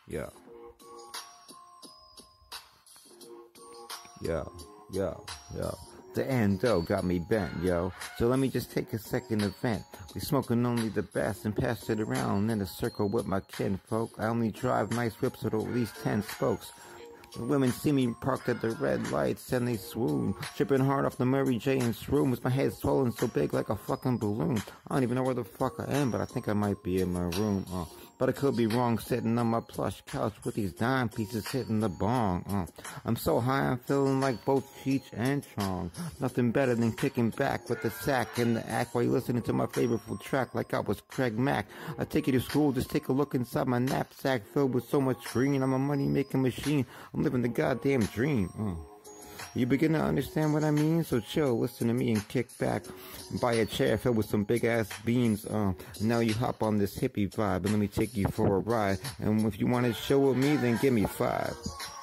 Yeah. Yo, yo, yo. The endo got me bent, yo. So let me just take a second to vent. We smoking only the best and pass it around in a circle with my kinfolk. I only drive nice whips with at least 10 spokes. The women see me parked at the red lights and they swoon. Tripping hard off the Mary Jane's room with my head swollen so big like a fucking balloon. I don't even know where the fuck I am, but I think I might be in my room. But I could be wrong, sitting on my plush couch with these dime pieces hitting the bong. I'm so high, I'm feeling like both Cheech and Chong. Nothing better than kicking back with the sack and the act while you're listening to my favorite track like I was Craig Mack. I take you to school, just take a look inside my knapsack filled with so much green. I'm a money-making machine. I'm living the goddamn dream. You begin to understand what I mean? So chill, listen to me and kick back. Buy a chair filled with some big-ass beans. Now you hop on this hippie vibe and let me take you for a ride. And if you want to chill with me, then give me 5.